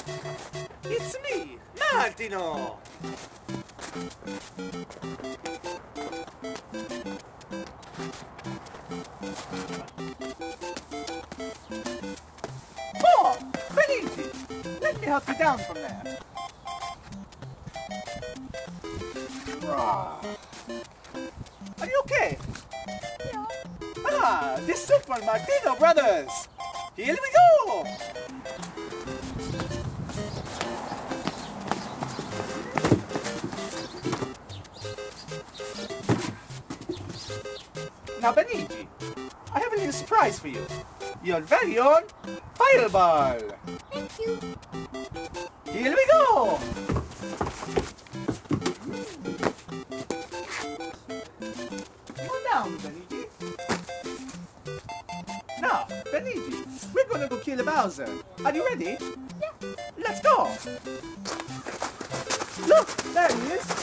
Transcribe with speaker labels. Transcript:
Speaker 1: It's me, Martino! Oh! Beniji! Let me help you down from there. Are you okay?
Speaker 2: Yeah.
Speaker 1: Ah, the Super Martino brothers! Here we go! Now, Beniji, I have a little surprise for you. Your very own fireball!
Speaker 2: Thank you.
Speaker 1: Here we go! Go down, Beniji. Now, Beniji, we're gonna go kill Bowser. Are you ready?
Speaker 2: Yeah.
Speaker 1: Let's go! Look, there he is!